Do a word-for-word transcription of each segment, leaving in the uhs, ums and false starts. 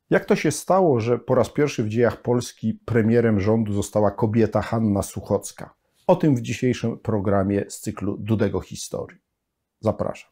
Jak to się stało, że po raz pierwszy w dziejach Polski premierem rządu została kobieta Hanna Suchocka? O tym w dzisiejszym programie z cyklu Dudego Historii. Zapraszam.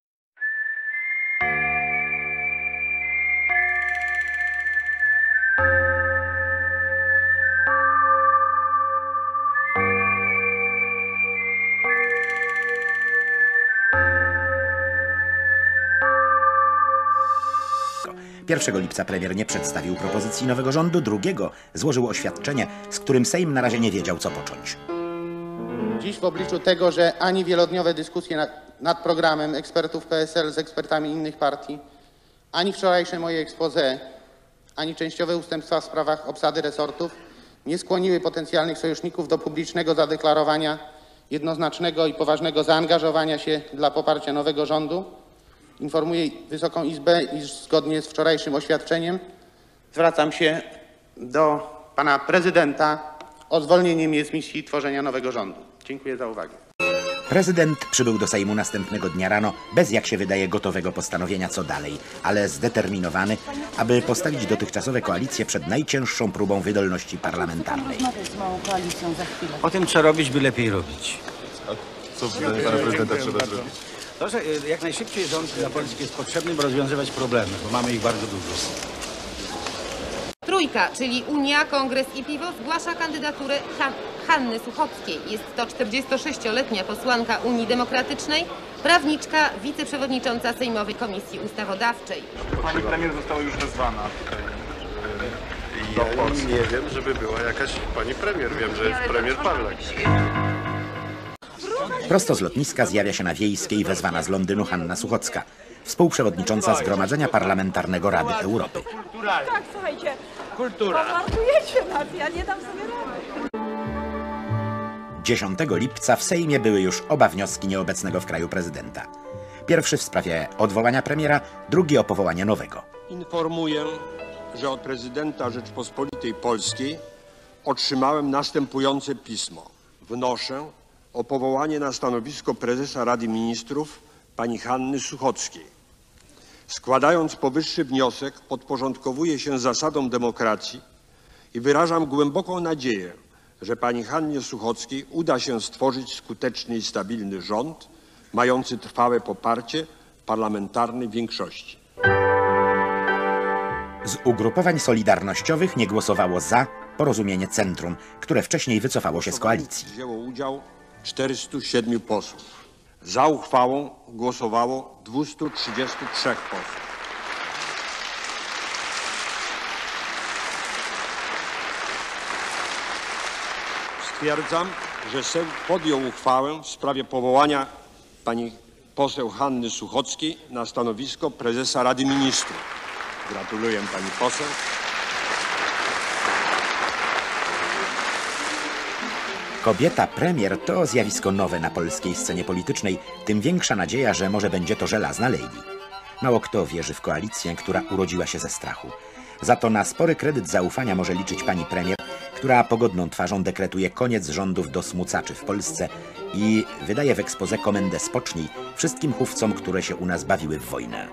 pierwszego lipca premier nie przedstawił propozycji nowego rządu, drugiego złożył oświadczenie, z którym Sejm na razie nie wiedział, co począć. Dziś w obliczu tego, że ani wielodniowe dyskusje nad, nad programem ekspertów P S L z ekspertami innych partii, ani wczorajsze moje exposé, ani częściowe ustępstwa w sprawach obsady resortów nie skłoniły potencjalnych sojuszników do publicznego zadeklarowania jednoznacznego i poważnego zaangażowania się dla poparcia nowego rządu, informuję Wysoką Izbę, iż zgodnie z wczorajszym oświadczeniem zwracam się do pana prezydenta o zwolnienie mnie z misji tworzenia nowego rządu. Dziękuję za uwagę. Prezydent przybył do Sejmu następnego dnia rano bez, jak się wydaje, gotowego postanowienia co dalej, ale zdeterminowany, aby postawić dotychczasowe koalicje przed najcięższą próbą wydolności parlamentarnej. O tym, co robić, by lepiej robić. Co dla pana prezydenta trzeba zrobić? To, że jak najszybciej rząd dla Polski jest potrzebny, by rozwiązywać problemy, bo mamy ich bardzo dużo. Trójka, czyli Unia, Kongres i Piwo, zgłasza kandydaturę Han Hanny Suchockiej. Jest to czterdziestosześcioletnia posłanka Unii Demokratycznej, prawniczka, wiceprzewodnicząca Sejmowej Komisji Ustawodawczej. Pani premier została już wezwana tutaj do Polski. Nie wiem, żeby była jakaś pani premier. Wiem, że jest premier Pawlak. Prosto z lotniska zjawia się na Wiejskiej wezwana z Londynu Hanna Suchocka, współprzewodnicząca Zgromadzenia Parlamentarnego Rady Europy. Tak, słuchajcie, kultura. Pomartujecie nas, ja nie dam sobie rady. dziesiątego lipca w Sejmie były już oba wnioski nieobecnego w kraju prezydenta. Pierwszy w sprawie odwołania premiera, drugi o powołanie nowego. Informuję, że od prezydenta Rzeczpospolitej Polskiej otrzymałem następujące pismo. Wnoszę o powołanie na stanowisko prezesa Rady Ministrów pani Hanny Suchockiej. Składając powyższy wniosek, podporządkowuję się zasadom demokracji i wyrażam głęboką nadzieję, że pani Hannie Suchockiej uda się stworzyć skuteczny i stabilny rząd, mający trwałe poparcie parlamentarnej większości. Z ugrupowań solidarnościowych nie głosowało za Porozumienie Centrum, które wcześniej wycofało się z koalicji. Wzięło udział czterystu siedmiu posłów. Za uchwałą głosowało dwustu trzydziestu trzech posłów. Stwierdzam, że Sejm podjął uchwałę w sprawie powołania pani poseł Hanny Suchockiej na stanowisko prezesa Rady Ministrów. Gratuluję pani poseł. Kobieta premier to zjawisko nowe na polskiej scenie politycznej, tym większa nadzieja, że może będzie to żelazna lady. Mało kto wierzy w koalicję, która urodziła się ze strachu. Za to na spory kredyt zaufania może liczyć pani premier, która pogodną twarzą dekretuje koniec rządów do smucaczy w Polsce i wydaje w exposé komendę spocznij wszystkim chówcom, które się u nas bawiły w wojnę.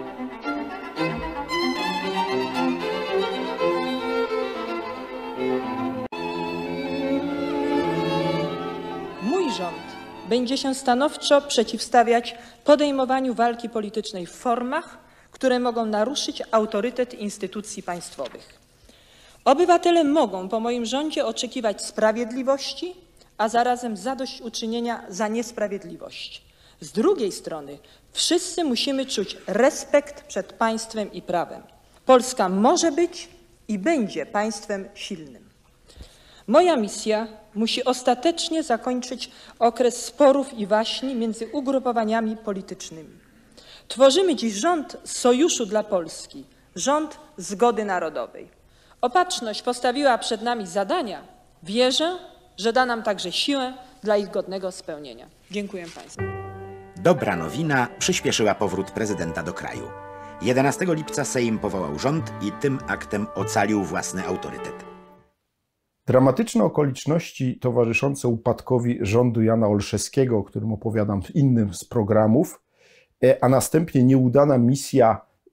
Mój rząd będzie się stanowczo przeciwstawiać podejmowaniu walki politycznej w formach, które mogą naruszyć autorytet instytucji państwowych. Obywatele mogą po moim rządzie oczekiwać sprawiedliwości, a zarazem zadośćuczynienia za niesprawiedliwość. Z drugiej strony wszyscy musimy czuć respekt przed państwem i prawem. Polska może być i będzie państwem silnym. Moja misja musi ostatecznie zakończyć okres sporów i waśni między ugrupowaniami politycznymi. Tworzymy dziś rząd Sojuszu dla Polski, rząd zgody narodowej. Opatrzność postawiła przed nami zadania. Wierzę, że da nam także siłę dla ich godnego spełnienia. Dziękuję państwu. Dobra nowina przyspieszyła powrót prezydenta do kraju. jedenastego lipca Sejm powołał rząd i tym aktem ocalił własny autorytet. Dramatyczne okoliczności towarzyszące upadkowi rządu Jana Olszewskiego, o którym opowiadam w innym z programów, a następnie nieudana misja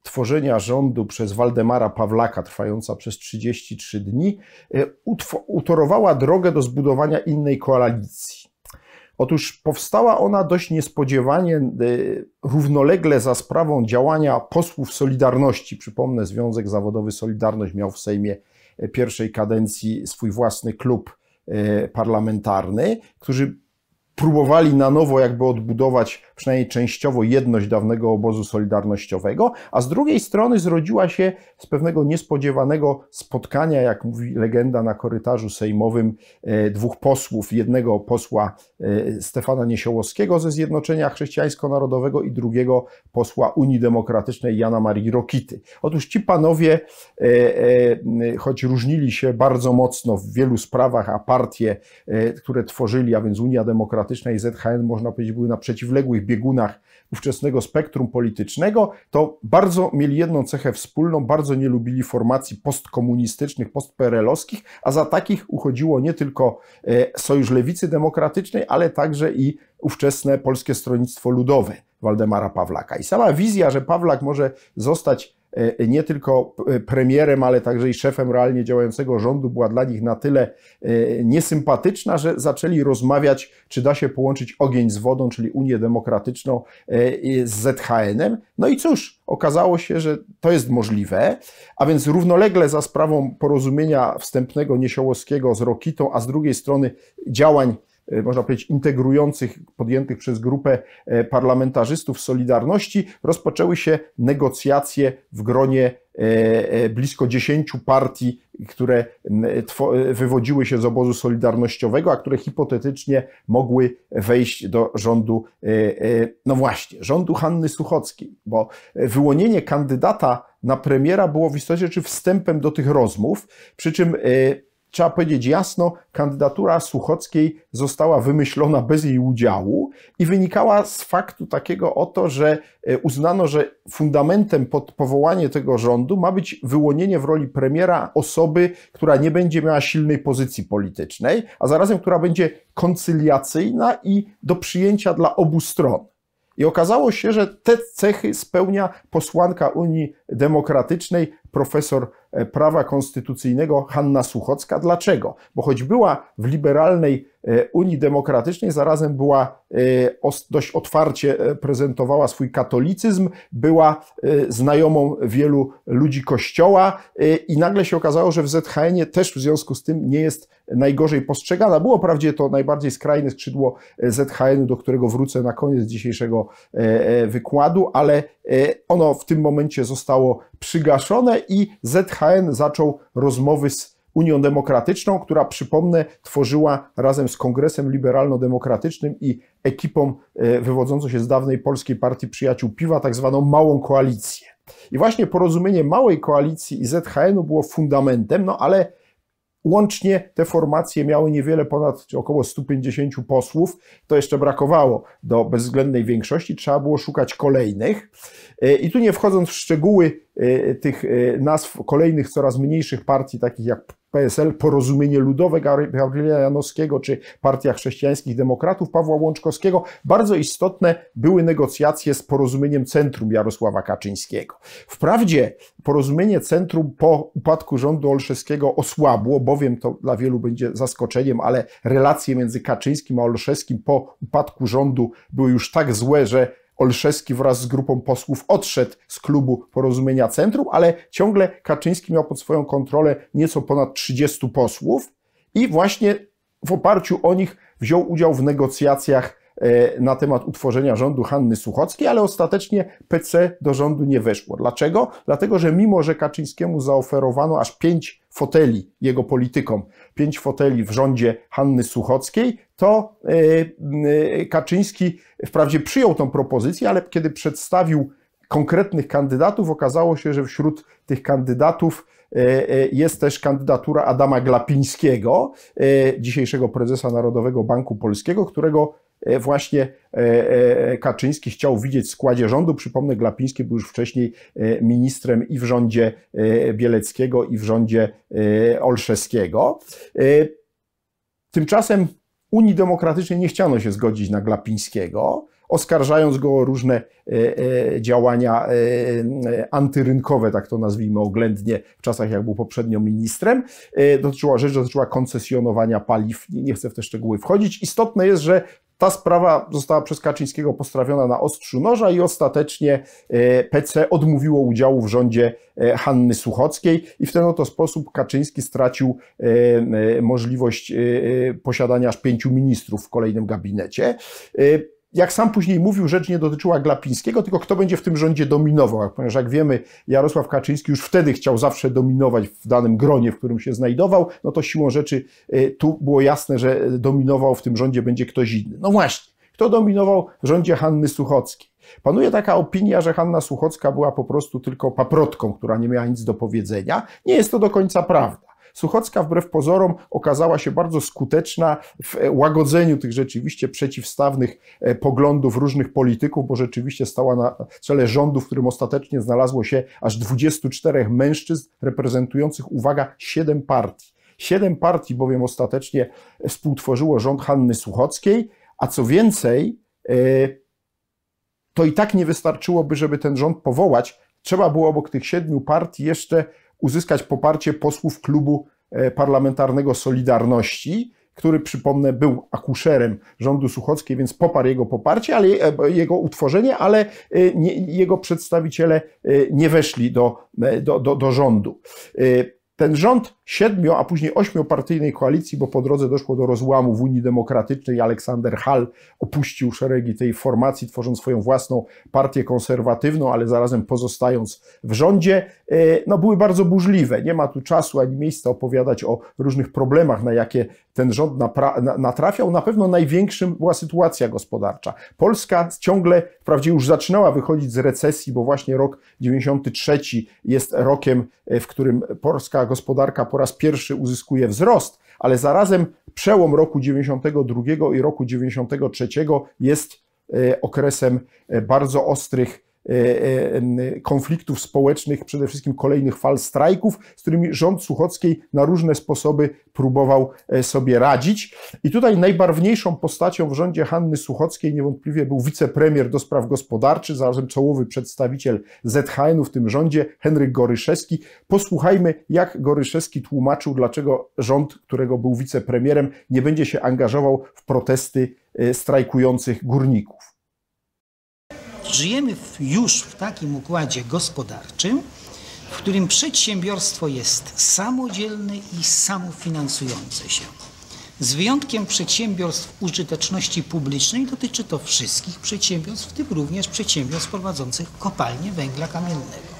tworzenia rządu przez Waldemara Pawlaka, trwająca przez trzydzieści trzy dni, utorowała drogę do zbudowania innej koalicji. Otóż powstała ona dość niespodziewanie, równolegle za sprawą działania posłów Solidarności. Przypomnę, Związek Zawodowy Solidarność miał w Sejmie pierwszej kadencji swój własny klub parlamentarny, którzy próbowali na nowo jakby odbudować przynajmniej częściowo jedność dawnego obozu solidarnościowego, a z drugiej strony zrodziła się z pewnego niespodziewanego spotkania, jak mówi legenda, na korytarzu sejmowym dwóch posłów, jednego posła Stefana Niesiołowskiego ze Zjednoczenia Chrześcijańsko-Narodowego i drugiego posła Unii Demokratycznej Jana Marii Rokity. Otóż ci panowie, choć różnili się bardzo mocno w wielu sprawach, a partie, które tworzyli, a więc Unia Demokratyczna i Z H N, można powiedzieć, były na przeciwległych biegunach ówczesnego spektrum politycznego, to bardzo mieli jedną cechę wspólną, bardzo nie lubili formacji postkomunistycznych, postpe er elowskich, a za takich uchodziło nie tylko Sojusz Lewicy Demokratycznej, ale także i ówczesne Polskie Stronnictwo Ludowe Waldemara Pawlaka. I sama wizja, że Pawlak może zostać nie tylko premierem, ale także i szefem realnie działającego rządu, była dla nich na tyle niesympatyczna, że zaczęli rozmawiać, czy da się połączyć ogień z wodą, czyli Unię Demokratyczną z Z H N-em. No i cóż, okazało się, że to jest możliwe, a więc równolegle za sprawą porozumienia wstępnego Niesiołowskiego z Rokitą, a z drugiej strony działań, można powiedzieć, integrujących, podjętych przez grupę parlamentarzystów Solidarności, rozpoczęły się negocjacje w gronie blisko dziesięciu partii, które wywodziły się z obozu solidarnościowego, a które hipotetycznie mogły wejść do rządu, no właśnie, rządu Hanny Suchockiej, bo wyłonienie kandydata na premiera było w istocie rzeczy wstępem do tych rozmów, przy czym trzeba powiedzieć jasno, kandydatura Suchockiej została wymyślona bez jej udziału i wynikała z faktu takiego oto, że uznano, że fundamentem pod powołanie tego rządu ma być wyłonienie w roli premiera osoby, która nie będzie miała silnej pozycji politycznej, a zarazem która będzie koncyliacyjna i do przyjęcia dla obu stron. I okazało się, że te cechy spełnia posłanka Unii Demokratycznej, profesor prawa konstytucyjnego Hanna Suchocka. Dlaczego? Bo choć była w liberalnej Unii Demokratycznej, zarazem była dość otwarcie prezentowała swój katolicyzm, była znajomą wielu ludzi Kościoła i nagle się okazało, że w Z H N-ie też w związku z tym nie jest najgorzej postrzegana. Było wprawdzie to najbardziej skrajne skrzydło Z H N-u, do którego wrócę na koniec dzisiejszego wykładu, ale ono w tym momencie zostało przygaszone i Z H N zaczął rozmowy z Unią Demokratyczną, która, przypomnę, tworzyła razem z Kongresem Liberalno-Demokratycznym i ekipą wywodzącą się z dawnej Polskiej Partii Przyjaciół Piwa, tak zwaną małą koalicję. I właśnie porozumienie małej koalicji i Z H N-u było fundamentem, no ale łącznie te formacje miały niewiele ponad, czy około stu pięćdziesięciu posłów. To jeszcze brakowało do bezwzględnej większości, trzeba było szukać kolejnych. I tu nie wchodząc w szczegóły tych nazw kolejnych coraz mniejszych partii, takich jak P S L, Porozumienie Ludowe Gabriela Janowskiego, czy Partia Chrześcijańskich Demokratów Pawła Łączkowskiego, bardzo istotne były negocjacje z Porozumieniem Centrum Jarosława Kaczyńskiego. Wprawdzie Porozumienie Centrum po upadku rządu Olszewskiego osłabło, bowiem to dla wielu będzie zaskoczeniem, ale relacje między Kaczyńskim a Olszewskim po upadku rządu były już tak złe, że Olszewski wraz z grupą posłów odszedł z klubu Porozumienia Centrum, ale ciągle Kaczyński miał pod swoją kontrolę nieco ponad trzydziestu posłów i właśnie w oparciu o nich wziął udział w negocjacjach na temat utworzenia rządu Hanny Suchockiej, ale ostatecznie P C do rządu nie weszło. Dlaczego? Dlatego, że mimo, że Kaczyńskiemu zaoferowano aż pięć foteli jego politykom, pięć foteli w rządzie Hanny Suchockiej, to Kaczyński wprawdzie przyjął tą propozycję, ale kiedy przedstawił konkretnych kandydatów, okazało się, że wśród tych kandydatów jest też kandydatura Adama Glapińskiego, dzisiejszego prezesa Narodowego Banku Polskiego, którego właśnie Kaczyński chciał widzieć w składzie rządu. Przypomnę, Glapiński był już wcześniej ministrem i w rządzie Bieleckiego, i w rządzie Olszewskiego. Tymczasem Unii Demokratycznej nie chciano się zgodzić na Glapińskiego. oskarżając go o różne działania antyrynkowe, tak to nazwijmy oględnie, w czasach jak był poprzednio ministrem. Dotyczyła rzecz, dotyczyła koncesjonowania paliw. Nie chcę w te szczegóły wchodzić. Istotne jest, że ta sprawa została przez Kaczyńskiego postawiona na ostrzu noża i ostatecznie P C odmówiło udziału w rządzie Hanny Suchockiej i w ten oto sposób Kaczyński stracił możliwość posiadania aż pięciu ministrów w kolejnym gabinecie. Jak sam później mówił, rzecz nie dotyczyła Glapińskiego, tylko kto będzie w tym rządzie dominował. Ponieważ jak wiemy, Jarosław Kaczyński już wtedy chciał zawsze dominować w danym gronie, w którym się znajdował, no to siłą rzeczy tu było jasne, że dominował w tym rządzie będzie ktoś inny. No właśnie, kto dominował w rządzie Hanny Suchockiej? Panuje taka opinia, że Hanna Suchocka była po prostu tylko paprotką, która nie miała nic do powiedzenia. Nie jest to do końca prawda. Suchocka wbrew pozorom okazała się bardzo skuteczna w łagodzeniu tych rzeczywiście przeciwstawnych poglądów różnych polityków, bo rzeczywiście stała na czele rządu, w którym ostatecznie znalazło się aż dwudziestu czterech mężczyzn reprezentujących, uwaga, siedem partii. Siedem partii bowiem ostatecznie współtworzyło rząd Hanny Suchockiej, a co więcej, to i tak nie wystarczyłoby, żeby ten rząd powołać. Trzeba było obok tych siedmiu partii jeszcze uzyskać poparcie posłów klubu parlamentarnego Solidarności, który, przypomnę, był akuszerem rządu Suchockiej, więc poparł jego poparcie, ale jego utworzenie, ale nie, jego przedstawiciele nie weszli do, do, do, do rządu. Ten rząd siedmiu, a później ośmiopartyjnej koalicji, bo po drodze doszło do rozłamu w Unii Demokratycznej, Aleksander Hall opuścił szeregi tej formacji, tworząc swoją własną partię konserwatywną, ale zarazem pozostając w rządzie, no były bardzo burzliwe. Nie ma tu czasu ani miejsca opowiadać o różnych problemach, na jakie ten rząd natrafiał. Na pewno największym była sytuacja gospodarcza. Polska ciągle, wprawdzie już zaczynała wychodzić z recesji, bo właśnie rok dziewięćdziesiąty trzeci jest rokiem, w którym polska gospodarka po raz pierwszy uzyskuje wzrost, ale zarazem przełom roku dziewięćdziesiątego drugiego i roku dziewięćdziesiątego trzeciego jest okresem bardzo ostrych konfliktów społecznych, przede wszystkim kolejnych fal strajków, z którymi rząd Suchockiej na różne sposoby próbował sobie radzić. I tutaj najbarwniejszą postacią w rządzie Hanny Suchockiej niewątpliwie był wicepremier do spraw gospodarczych, zarazem czołowy przedstawiciel Z H N u w tym rządzie, Henryk Goryszewski. Posłuchajmy, jak Goryszewski tłumaczył, dlaczego rząd, którego był wicepremierem, nie będzie się angażował w protesty strajkujących górników. Żyjemy już w takim układzie gospodarczym, w którym przedsiębiorstwo jest samodzielne i samofinansujące się. Z wyjątkiem przedsiębiorstw użyteczności publicznej, dotyczy to wszystkich przedsiębiorstw, w tym również przedsiębiorstw prowadzących kopalnie węgla kamiennego.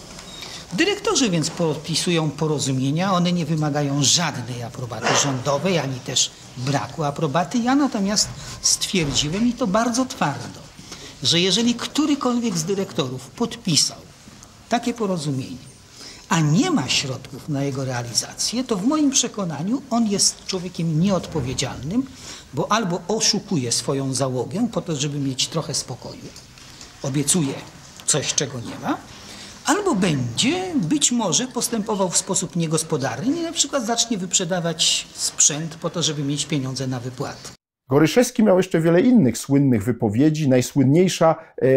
Dyrektorzy więc podpisują porozumienia, one nie wymagają żadnej aprobaty rządowej, ani też braku aprobaty. Ja natomiast stwierdziłem, i to bardzo twardo, że jeżeli którykolwiek z dyrektorów podpisał takie porozumienie, a nie ma środków na jego realizację, to w moim przekonaniu on jest człowiekiem nieodpowiedzialnym, bo albo oszukuje swoją załogę po to, żeby mieć trochę spokoju, obiecuje coś, czego nie ma, albo będzie być może postępował w sposób niegospodarny i na przykład zacznie wyprzedawać sprzęt po to, żeby mieć pieniądze na wypłaty. Goryszewski miał jeszcze wiele innych słynnych wypowiedzi. Najsłynniejsza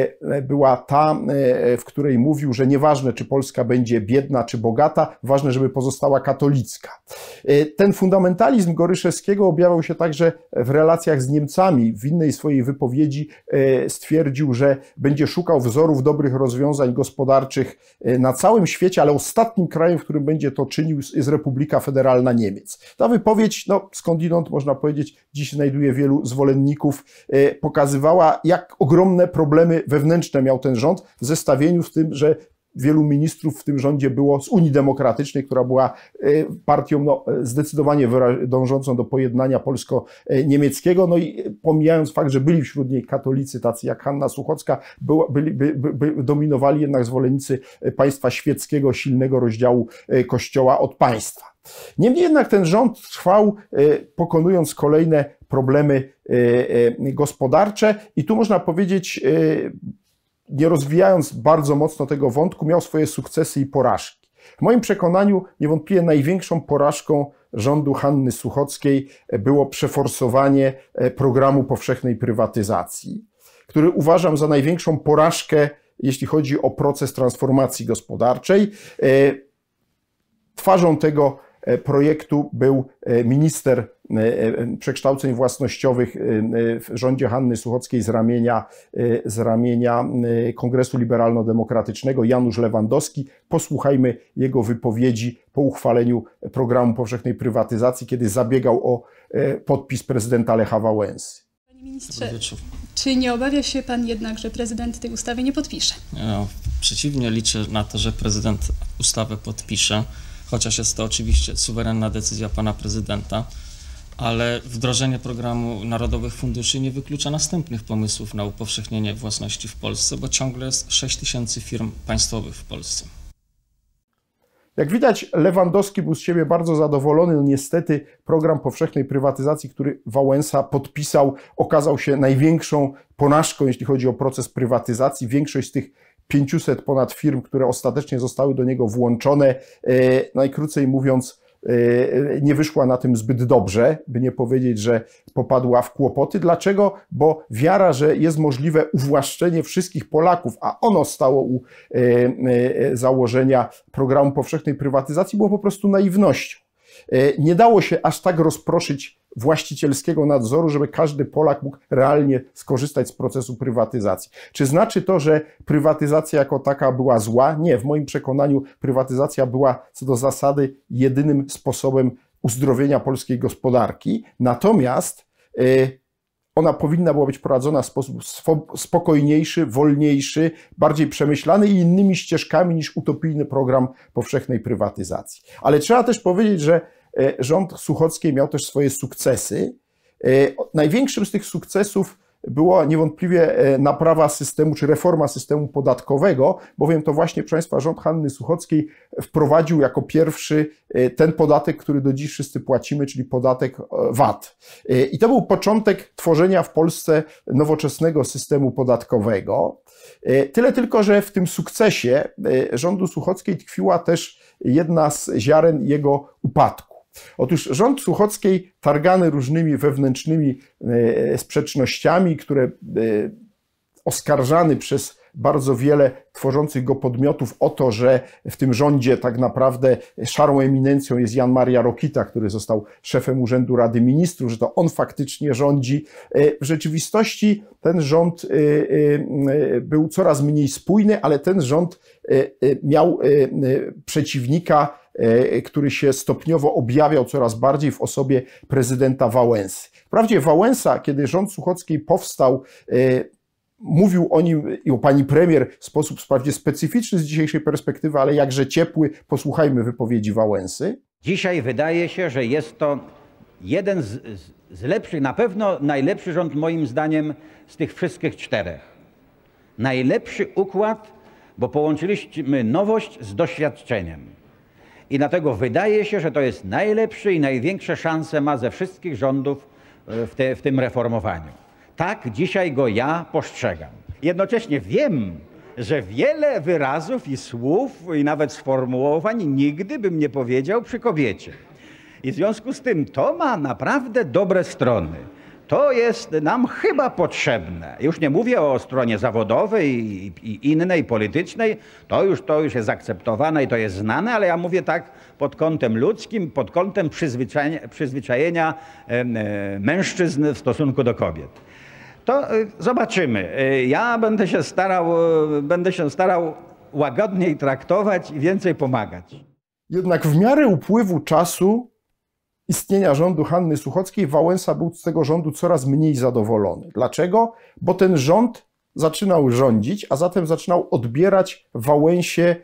była ta, w której mówił, że nieważne, czy Polska będzie biedna, czy bogata, ważne, żeby pozostała katolicka. Ten fundamentalizm Goryszewskiego objawiał się także w relacjach z Niemcami. W innej swojej wypowiedzi stwierdził, że będzie szukał wzorów dobrych rozwiązań gospodarczych na całym świecie, ale ostatnim krajem, w którym będzie to czynił, jest Republika Federalna Niemiec. Ta wypowiedź, no skądinąd można powiedzieć, dziś znajduje wielu zwolenników, pokazywała, jak ogromne problemy wewnętrzne miał ten rząd w zestawieniu z tym, że wielu ministrów w tym rządzie było z Unii Demokratycznej, która była partią no, zdecydowanie dążącą do pojednania polsko-niemieckiego. No i pomijając fakt, że byli wśród niej katolicy, tacy jak Hanna Suchocka, była, byli, by, by, by, dominowali jednak zwolennicy państwa świeckiego, silnego rozdziału Kościoła od państwa. Niemniej jednak ten rząd trwał, pokonując kolejne problemy gospodarcze i tu można powiedzieć, nie rozwijając bardzo mocno tego wątku, miał swoje sukcesy i porażki. W moim przekonaniu niewątpliwie największą porażką rządu Hanny Suchockiej było przeforsowanie programu powszechnej prywatyzacji, który uważam za największą porażkę, jeśli chodzi o proces transformacji gospodarczej. Twarzą tego projektu był minister przekształceń własnościowych w rządzie Hanny Suchockiej z ramienia, z ramienia Kongresu Liberalno-Demokratycznego, Janusz Lewandowski. Posłuchajmy jego wypowiedzi po uchwaleniu programu powszechnej prywatyzacji, kiedy zabiegał o podpis prezydenta Lecha Wałęsy. Panie ministrze, czy nie obawia się pan jednak, że prezydent tej ustawy nie podpisze? No, przeciwnie, liczę na to, że prezydent ustawę podpisze, chociaż jest to oczywiście suwerenna decyzja pana prezydenta, ale wdrożenie programu Narodowych Funduszy nie wyklucza następnych pomysłów na upowszechnienie własności w Polsce, bo ciągle jest sześć tysięcy firm państwowych w Polsce. Jak widać, Lewandowski był z siebie bardzo zadowolony. No niestety program powszechnej prywatyzacji, który Wałęsa podpisał, okazał się największą porażką, jeśli chodzi o proces prywatyzacji. Większość z tych pięciuset ponad firm, które ostatecznie zostały do niego włączone, najkrócej mówiąc, nie wyszła na tym zbyt dobrze, by nie powiedzieć, że popadła w kłopoty. Dlaczego? Bo wiara, że jest możliwe uwłaszczenie wszystkich Polaków, a ono stało u założenia programu powszechnej prywatyzacji, było po prostu naiwnością. Nie dało się aż tak rozproszyć właścicielskiego nadzoru, żeby każdy Polak mógł realnie skorzystać z procesu prywatyzacji. Czy znaczy to, że prywatyzacja jako taka była zła? Nie, w moim przekonaniu prywatyzacja była co do zasady jedynym sposobem uzdrowienia polskiej gospodarki, natomiast ona powinna była być prowadzona w sposób spokojniejszy, wolniejszy, bardziej przemyślany i innymi ścieżkami niż utopijny program powszechnej prywatyzacji. Ale trzeba też powiedzieć, że rząd Suchockiej miał też swoje sukcesy. Największym z tych sukcesów była niewątpliwie naprawa systemu, czy reforma systemu podatkowego, bowiem to właśnie, proszę Państwa, rząd Hanny Suchockiej wprowadził jako pierwszy ten podatek, który do dziś wszyscy płacimy, czyli podatek V A T. I to był początek tworzenia w Polsce nowoczesnego systemu podatkowego. Tyle tylko, że w tym sukcesie rządu Suchockiej tkwiła też jedna z ziaren jego upadku. Otóż rząd Suchockiej, targany różnymi wewnętrznymi sprzecznościami, które oskarżany przez bardzo wiele tworzących go podmiotów o to, że w tym rządzie tak naprawdę szarą eminencją jest Jan Maria Rokita, który został szefem Urzędu Rady Ministrów, że to on faktycznie rządzi. W rzeczywistości ten rząd był coraz mniej spójny, ale ten rząd miał przeciwnika, który się stopniowo objawiał coraz bardziej w osobie prezydenta Wałęsy. Wprawdzie Wałęsa, kiedy rząd Suchockiej powstał, mówił o nim i o pani premier w sposób wprawdzie specyficzny z dzisiejszej perspektywy, ale jakże ciepły. Posłuchajmy wypowiedzi Wałęsy. Dzisiaj wydaje się, że jest to jeden z, z lepszych, na pewno najlepszy rząd moim zdaniem z tych wszystkich czterech. Najlepszy układ, bo połączyliśmy nowość z doświadczeniem. I dlatego wydaje się, że to jest najlepszy i największe szanse ma ze wszystkich rządów w, te, w tym reformowaniu. Tak dzisiaj go ja postrzegam. Jednocześnie wiem, że wiele wyrazów i słów i nawet sformułowań nigdy bym nie powiedział przy kobiecie. I w związku z tym to ma naprawdę dobre strony. To jest nam chyba potrzebne. Już nie mówię o stronie zawodowej i, i innej, politycznej. To już, to już jest akceptowane i to jest znane, ale ja mówię tak pod kątem ludzkim, pod kątem przyzwyczajenia, przyzwyczajenia e, mężczyzn w stosunku do kobiet. To e, zobaczymy. E, ja będę się starał, e, będę się starał łagodniej traktować i więcej pomagać. Jednak w miarę upływu czasu istnienia rządu Hanny Suchockiej Wałęsa był z tego rządu coraz mniej zadowolony. Dlaczego? Bo ten rząd zaczynał rządzić, a zatem zaczynał odbierać Wałęsie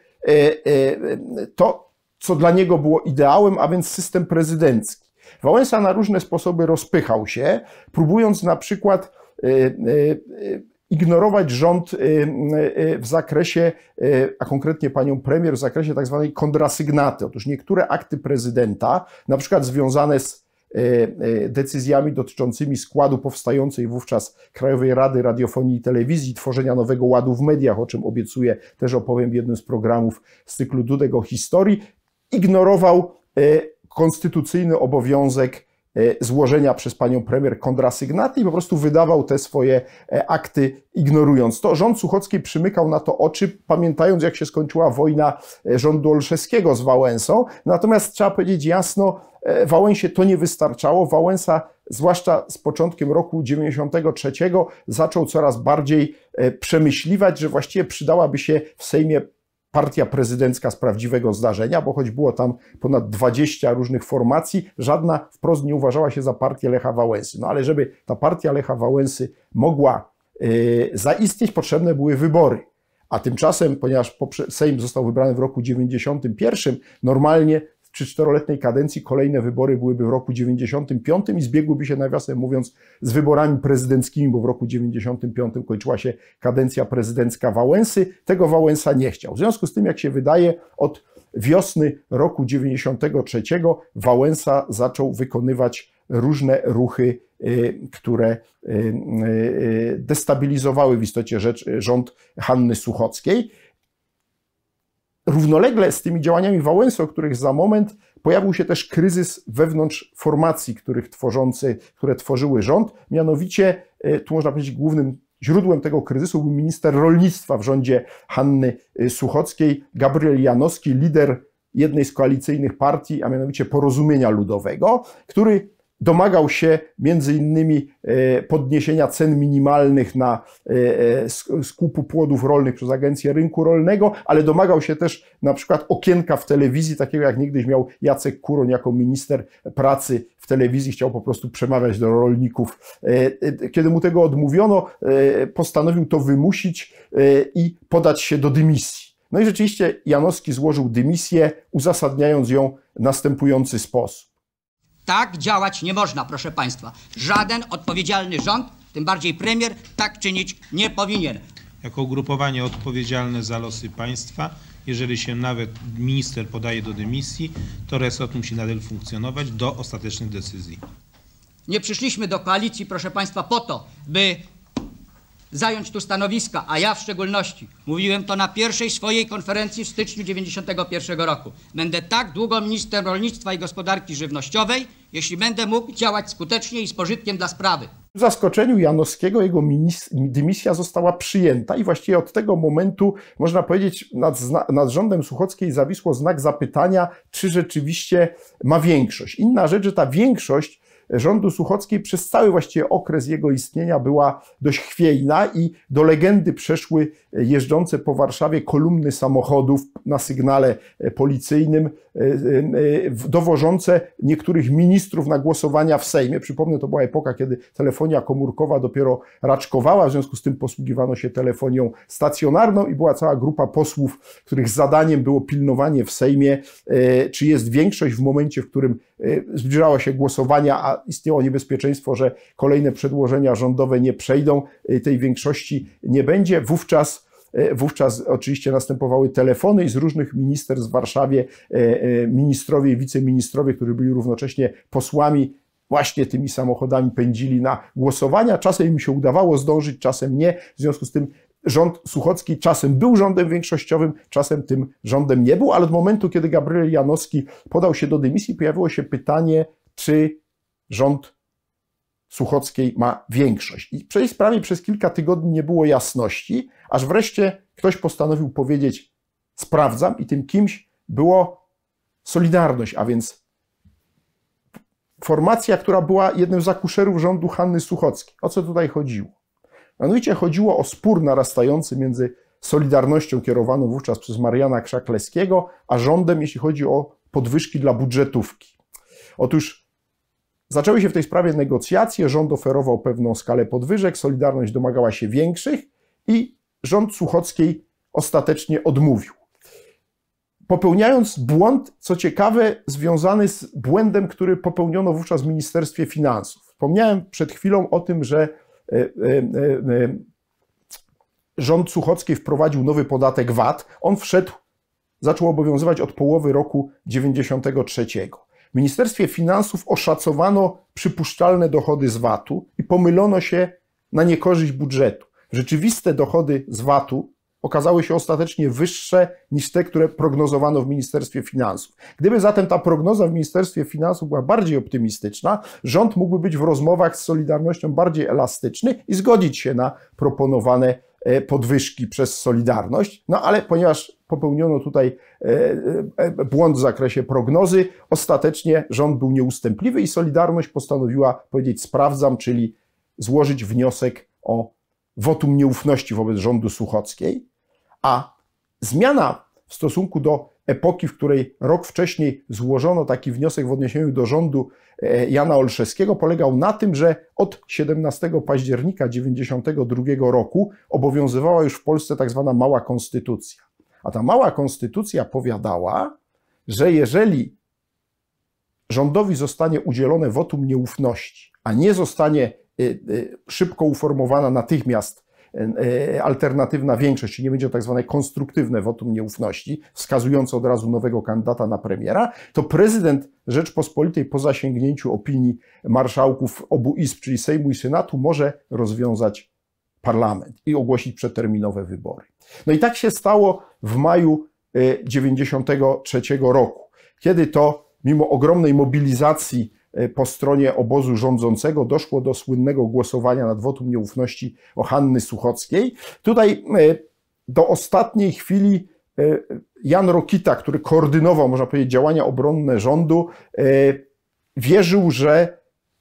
to, co dla niego było ideałem, a więc system prezydencki. Wałęsa na różne sposoby rozpychał się, próbując na przykład ignorować rząd w zakresie, a konkretnie panią premier, w zakresie tak zwanej kontrasygnaty. Otóż niektóre akty prezydenta, na przykład związane z decyzjami dotyczącymi składu powstającej wówczas Krajowej Rady Radiofonii i Telewizji, tworzenia nowego ładu w mediach, o czym obiecuję, też opowiem w jednym z programów z cyklu Dudek o historii, ignorował konstytucyjny obowiązek złożenia przez panią premier kontrasygnaty i po prostu wydawał te swoje akty, ignorując to. Rząd Suchockiej przymykał na to oczy, pamiętając, jak się skończyła wojna rządu Olszewskiego z Wałęsą. Natomiast trzeba powiedzieć jasno, Wałęsie to nie wystarczało. Wałęsa, zwłaszcza z początkiem roku dziewięćdziesiątego trzeciego, zaczął coraz bardziej przemyśliwać, że właściwie przydałaby się w Sejmie partia prezydencka z prawdziwego zdarzenia, bo choć było tam ponad dwadzieścia różnych formacji, żadna wprost nie uważała się za partię Lecha Wałęsy. No ale żeby ta partia Lecha Wałęsy mogła yy, zaistnieć, potrzebne były wybory. A tymczasem, ponieważ Sejm został wybrany w roku dziewięćdziesiątym pierwszym, normalnie czy czteroletniej kadencji kolejne wybory byłyby w roku dziewięćdziesiątym piątym i zbiegłyby się, nawiasem mówiąc, z wyborami prezydenckimi, bo w roku dziewięćdziesiątym piątym kończyła się kadencja prezydencka Wałęsy. Tego Wałęsa nie chciał. W związku z tym, jak się wydaje, od wiosny roku dziewięćdziesiątego trzeciego Wałęsa zaczął wykonywać różne ruchy, które destabilizowały w istocie rzecz rząd Hanny Suchockiej. Równolegle z tymi działaniami Wałęsy, o których za moment, pojawił się też kryzys wewnątrz formacji, których tworzący, które tworzyły rząd. Mianowicie, tu można powiedzieć, głównym źródłem tego kryzysu był minister rolnictwa w rządzie Hanny Suchockiej, Gabriel Janowski, lider jednej z koalicyjnych partii, a mianowicie Porozumienia Ludowego, który domagał się między innymi podniesienia cen minimalnych na skupu płodów rolnych przez Agencję Rynku Rolnego, ale domagał się też na przykład okienka w telewizji, takiego jak niegdyś miał Jacek Kuroń jako minister pracy w telewizji, chciał po prostu przemawiać do rolników. Kiedy mu tego odmówiono, postanowił to wymusić i podać się do dymisji. No i rzeczywiście Janowski złożył dymisję, uzasadniając ją w następujący sposób. Tak działać nie można, proszę państwa. Żaden odpowiedzialny rząd, tym bardziej premier, tak czynić nie powinien. Jako ugrupowanie odpowiedzialne za losy państwa, jeżeli się nawet minister podaje do dymisji, to resort musi nadal funkcjonować do ostatecznych decyzji. Nie przyszliśmy do koalicji, proszę państwa, po to, by zająć tu stanowiska, a ja w szczególności mówiłem to na pierwszej swojej konferencji w styczniu dziewięćdziesiątego pierwszego roku. Będę tak długo ministrem rolnictwa i gospodarki żywnościowej, jeśli będę mógł działać skutecznie i z pożytkiem dla sprawy. W zaskoczeniu Janowskiego jego dymisja została przyjęta i właściwie od tego momentu, można powiedzieć, nad, nad rządem Suchockiej zawisło znak zapytania, czy rzeczywiście ma większość. Inna rzecz, że ta większość rządu Suchockiej przez cały właściwie okres jego istnienia była dość chwiejna i do legendy przeszły jeżdżące po Warszawie kolumny samochodów na sygnale policyjnym, dowożące niektórych ministrów na głosowania w Sejmie. Przypomnę, to była epoka, kiedy telefonia komórkowa dopiero raczkowała, w związku z tym posługiwano się telefonią stacjonarną i była cała grupa posłów, których zadaniem było pilnowanie w Sejmie, czy jest większość w momencie, w którym zbliżało się głosowania, a istniało niebezpieczeństwo, że kolejne przedłożenia rządowe nie przejdą, tej większości nie będzie. Wówczas, wówczas oczywiście następowały telefony i z różnych ministerstw w Warszawie ministrowie i wiceministrowie, którzy byli równocześnie posłami, właśnie tymi samochodami pędzili na głosowania. Czasem im się udawało zdążyć, czasem nie. W związku z tym rząd Suchocki czasem był rządem większościowym, czasem tym rządem nie był, ale od momentu, kiedy Gabriel Janowski podał się do dymisji, pojawiło się pytanie, czy rząd Suchockiej ma większość. I w tej sprawie przez kilka tygodni nie było jasności, aż wreszcie ktoś postanowił powiedzieć, sprawdzam, i tym kimś było Solidarność, a więc formacja, która była jednym z akuszerów rządu Hanny Suchockiej. O co tutaj chodziło? Mianowicie chodziło o spór narastający między Solidarnością kierowaną wówczas przez Mariana Krzaklewskiego, a rządem, jeśli chodzi o podwyżki dla budżetówki. Otóż zaczęły się w tej sprawie negocjacje, rząd oferował pewną skalę podwyżek, Solidarność domagała się większych i rząd Suchockiej ostatecznie odmówił. Popełniając błąd, co ciekawe, związany z błędem, który popełniono wówczas w Ministerstwie Finansów. Wspomniałem przed chwilą o tym, że rząd Suchockiej wprowadził nowy podatek V A T. On wszedł, zaczął obowiązywać od połowy roku dziewięćdziesiątego trzeciego. W Ministerstwie Finansów oszacowano przypuszczalne dochody z V A T u i pomylono się na niekorzyść budżetu. Rzeczywiste dochody z V A T u okazały się ostatecznie wyższe niż te, które prognozowano w Ministerstwie Finansów. Gdyby zatem ta prognoza w Ministerstwie Finansów była bardziej optymistyczna, rząd mógłby być w rozmowach z Solidarnością bardziej elastyczny i zgodzić się na proponowane podwyżki przez Solidarność. No ale ponieważ popełniono tutaj błąd w zakresie prognozy, ostatecznie rząd był nieustępliwy i Solidarność postanowiła powiedzieć sprawdzam, czyli złożyć wniosek o wotum nieufności wobec rządu Suchockiej, a zmiana w stosunku do epoki, w której rok wcześniej złożono taki wniosek w odniesieniu do rządu Jana Olszewskiego, polegał na tym, że od siedemnastego października dziewięćdziesiątego drugiego roku obowiązywała już w Polsce tak zwana mała konstytucja. A ta mała konstytucja powiadała, że jeżeli rządowi zostanie udzielone wotum nieufności, a nie zostanie szybko uformowana natychmiast alternatywna większość, czyli nie będzie tak zwane konstruktywne wotum nieufności, wskazujące od razu nowego kandydata na premiera, to prezydent Rzeczpospolitej po zasięgnięciu opinii marszałków obu izb, czyli Sejmu i Senatu, może rozwiązać parlament i ogłosić przedterminowe wybory. No i tak się stało w maju dziewięćdziesiątego trzeciego roku, kiedy to mimo ogromnej mobilizacji po stronie obozu rządzącego doszło do słynnego głosowania nad wotum nieufności o Hanny Suchockiej. Tutaj do ostatniej chwili Jan Rokita, który koordynował, można powiedzieć, działania obronne rządu, wierzył, że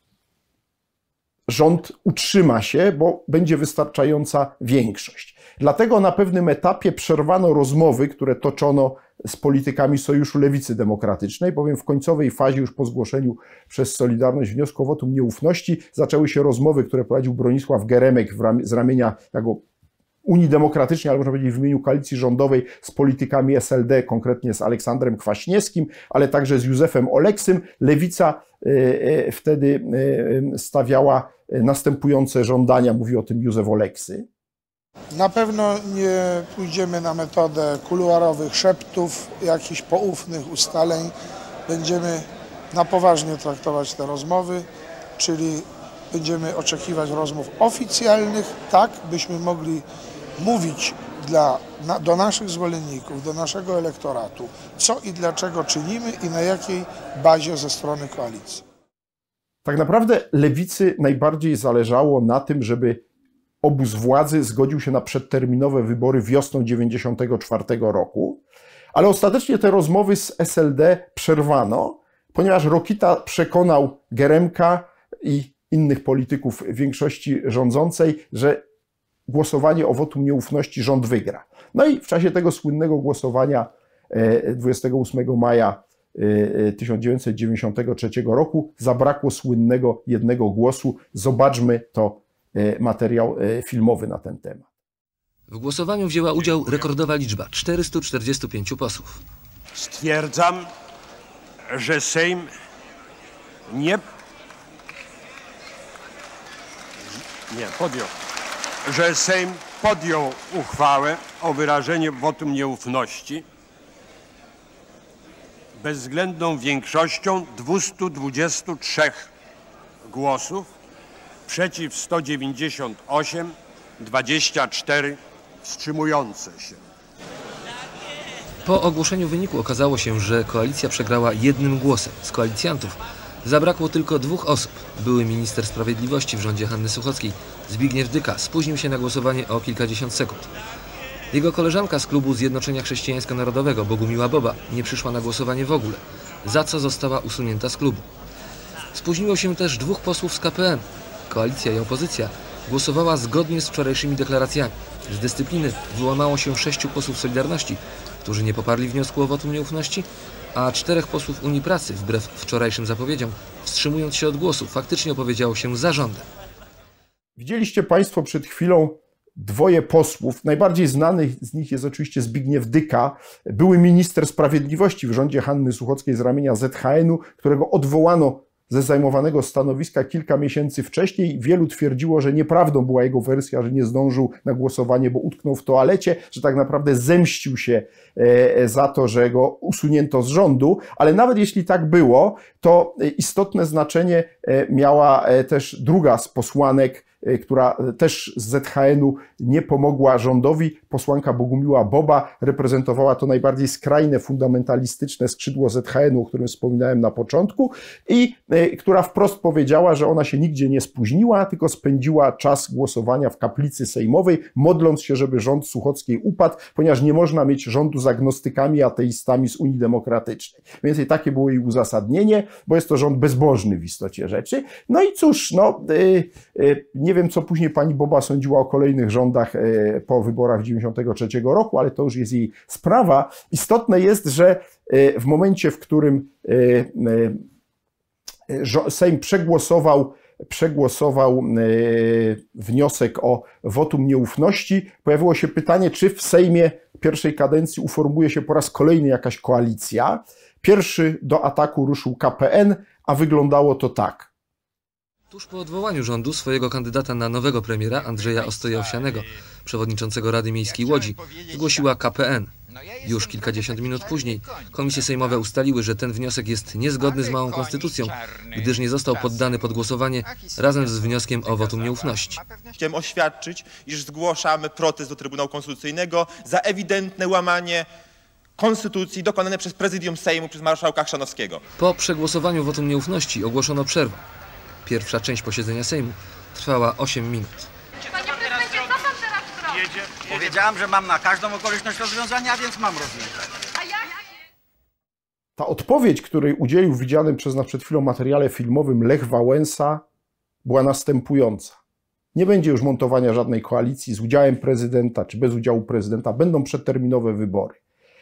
rząd utrzyma się, bo będzie wystarczająca większość. Dlatego na pewnym etapie przerwano rozmowy, które toczono z politykami Sojuszu Lewicy Demokratycznej, bowiem w końcowej fazie, już po zgłoszeniu przez Solidarność wniosku o wotum nieufności, zaczęły się rozmowy, które prowadził Bronisław Geremek z ramienia jako Unii Demokratycznej, ale można powiedzieć w imieniu koalicji rządowej, z politykami S L D, konkretnie z Aleksandrem Kwaśniewskim, ale także z Józefem Oleksym. Lewica wtedy stawiała następujące żądania, mówi o tym Józef Oleksy. Na pewno nie pójdziemy na metodę kuluarowych szeptów, jakichś poufnych ustaleń. Będziemy na poważnie traktować te rozmowy, czyli będziemy oczekiwać rozmów oficjalnych, tak byśmy mogli mówić dla, na, do naszych zwolenników, do naszego elektoratu, co i dlaczego czynimy i na jakiej bazie ze strony koalicji. Tak naprawdę lewicy najbardziej zależało na tym, żeby obóz władzy zgodził się na przedterminowe wybory wiosną dziewięćdziesiątego czwartego roku, ale ostatecznie te rozmowy z S L D przerwano, ponieważ Rokita przekonał Geremka i innych polityków większości rządzącej, że głosowanie o wotum nieufności rząd wygra. No i w czasie tego słynnego głosowania dwudziestego ósmego maja tysiąc dziewięćset dziewięćdziesiątego trzeciego roku zabrakło słynnego jednego głosu. Zobaczmy to materiał filmowy na ten temat. W głosowaniu wzięła udział rekordowa liczba czterystu czterdziestu pięciu posłów. Stwierdzam, że Sejm nie, nie podjął, że Sejm podjął uchwałę o wyrażenie wotum nieufności bezwzględną większością dwustu dwudziestu trzech głosów, przeciw sto dziewięćdziesiąt osiem, dwadzieścia cztery wstrzymujące się. Po ogłoszeniu wyniku okazało się, że koalicja przegrała jednym głosem. Z koalicjantów zabrakło tylko dwóch osób. Były minister sprawiedliwości w rządzie Hanny Suchockiej, Zbigniew Dyka, spóźnił się na głosowanie o kilkadziesiąt sekund. Jego koleżanka z klubu Zjednoczenia Chrześcijańsko-Narodowego, Bogumiła Boba, nie przyszła na głosowanie w ogóle, za co została usunięta z klubu. Spóźniło się też dwóch posłów z K P M. Koalicja i opozycja głosowała zgodnie z wczorajszymi deklaracjami. Z dyscypliny wyłamało się sześciu posłów Solidarności, którzy nie poparli wniosku o wotum nieufności, a czterech posłów Unii Pracy, wbrew wczorajszym zapowiedziom, wstrzymując się od głosu, faktycznie opowiedziało się za rządem. Widzieliście Państwo przed chwilą dwoje posłów. Najbardziej znany z nich jest oczywiście Zbigniew Dyka, były minister sprawiedliwości w rządzie Hanny Suchockiej z ramienia Z H N u, którego odwołano ze zajmowanego stanowiska kilka miesięcy wcześniej. Wielu twierdziło, że nieprawdą była jego wersja, że nie zdążył na głosowanie, bo utknął w toalecie, że tak naprawdę zemścił się za to, że go usunięto z rządu, ale nawet jeśli tak było, to istotne znaczenie miała też druga z posłanek która też z Z H N u nie pomogła rządowi. Posłanka Bogumiła Boba reprezentowała to najbardziej skrajne, fundamentalistyczne skrzydło Z H N u, o którym wspominałem na początku, i która wprost powiedziała, że ona się nigdzie nie spóźniła, tylko spędziła czas głosowania w kaplicy sejmowej, modląc się, żeby rząd Suchockiej upadł, ponieważ nie można mieć rządu z agnostykami i ateistami z Unii Demokratycznej. Więc i takie było jej uzasadnienie, bo jest to rząd bezbożny w istocie rzeczy. No i cóż, no, yy, yy, nie wiem, co później pani Boba sądziła o kolejnych rządach yy, po wyborach dziewięćdziesiątego trzeciego roku, ale to już jest jej sprawa. Istotne jest, że yy, w momencie, w którym yy, yy, Sejm przegłosował przegłosował wniosek o wotum nieufności, pojawiło się pytanie, czy w Sejmie pierwszej kadencji uformuje się po raz kolejny jakaś koalicja. Pierwszy do ataku ruszył K P N, a wyglądało to tak. Tuż po odwołaniu rządu swojego kandydata na nowego premiera Andrzeja Ostoja-Owsianego, przewodniczącego Rady Miejskiej Łodzi, zgłosiła K P N. Już kilkadziesiąt minut później komisje sejmowe ustaliły, że ten wniosek jest niezgodny z małą konstytucją, gdyż nie został poddany pod głosowanie razem z wnioskiem o wotum nieufności. Chciałem oświadczyć, iż zgłaszamy protest do Trybunału Konstytucyjnego za ewidentne łamanie konstytucji dokonane przez prezydium Sejmu, przez marszałka Chrzanowskiego. Po przegłosowaniu wotum nieufności ogłoszono przerwę. Pierwsza część posiedzenia Sejmu trwała osiem minut. Panie prezydencie, co pan teraz zrobi? Powiedziałam, że mam na każdą okoliczność rozwiązania, więc mam rozwiązanie. Ta odpowiedź, której udzielił w widzianym przez nas przed chwilą materiale filmowym Lech Wałęsa, była następująca. Nie będzie już montowania żadnej koalicji z udziałem prezydenta czy bez udziału prezydenta. Będą przedterminowe wybory.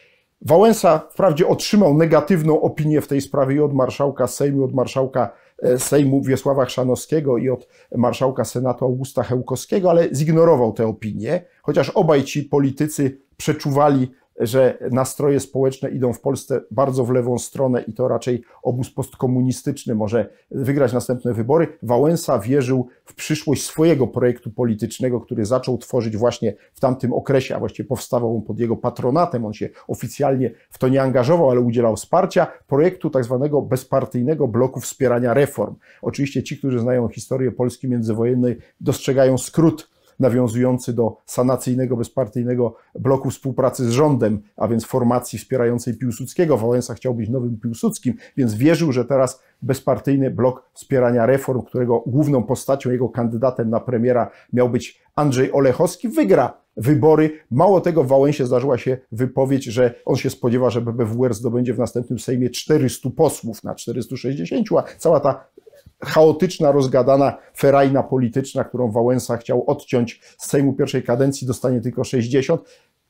Wałęsa wprawdzie otrzymał negatywną opinię w tej sprawie i od marszałka Sejmu, od marszałka Sejmu Wiesława Chrzanowskiego i od marszałka Senatu Augusta Chełkowskiego, ale zignorował tę opinię, chociaż obaj ci politycy przeczuwali, że nastroje społeczne idą w Polsce bardzo w lewą stronę i to raczej obóz postkomunistyczny może wygrać następne wybory. Wałęsa wierzył w przyszłość swojego projektu politycznego, który zaczął tworzyć właśnie w tamtym okresie, a właściwie powstawał on pod jego patronatem. On się oficjalnie w to nie angażował, ale udzielał wsparcia projektu tak zwanego bezpartyjnego bloku wspierania reform. Oczywiście ci, którzy znają historię Polski międzywojennej, dostrzegają skrót nawiązujący do sanacyjnego, bezpartyjnego bloku współpracy z rządem, a więc formacji wspierającej Piłsudskiego. Wałęsa chciał być nowym Piłsudskim, więc wierzył, że teraz bezpartyjny blok wspierania reform, którego główną postacią, jego kandydatem na premiera miał być Andrzej Olechowski, wygra wybory. Mało tego, w Wałęsie zdarzyła się wypowiedź, że on się spodziewa, że B B W R zdobędzie w następnym Sejmie czterystu posłów na czterystu sześćdziesięciu, a cała ta chaotyczna, rozgadana ferajna polityczna, którą Wałęsa chciał odciąć z Sejmu pierwszej kadencji, dostanie tylko sześćdziesiąt.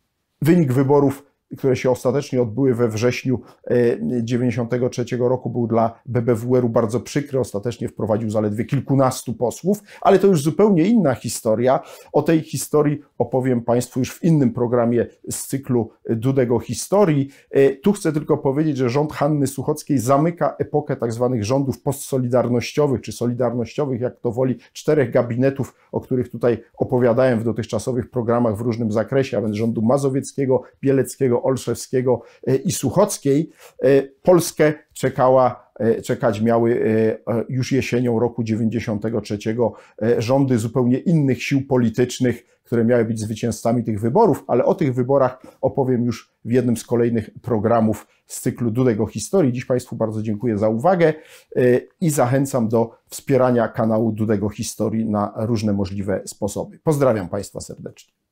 Wynik wyborów, które się ostatecznie odbyły we wrześniu dziewięćdziesiątego trzeciego roku, był dla B B W R u bardzo przykry. Ostatecznie wprowadził zaledwie kilkunastu posłów, ale to już zupełnie inna historia. O tej historii opowiem Państwu już w innym programie z cyklu Dudego Historii. Tu chcę tylko powiedzieć, że rząd Hanny Suchockiej zamyka epokę tak zwanych rządów postsolidarnościowych, czy solidarnościowych, jak to woli, czterech gabinetów, o których tutaj opowiadałem w dotychczasowych programach w różnym zakresie, a więc rządu mazowieckiego, bieleckiego, Olszewskiego i Suchockiej. Polskę czekała, czekać miały już jesienią roku dziewięćdziesiątego trzeciego rządy zupełnie innych sił politycznych, które miały być zwycięzcami tych wyborów, ale o tych wyborach opowiem już w jednym z kolejnych programów z cyklu Dudego Historii. Dziś Państwu bardzo dziękuję za uwagę i zachęcam do wspierania kanału Dudego Historii na różne możliwe sposoby. Pozdrawiam Państwa serdecznie.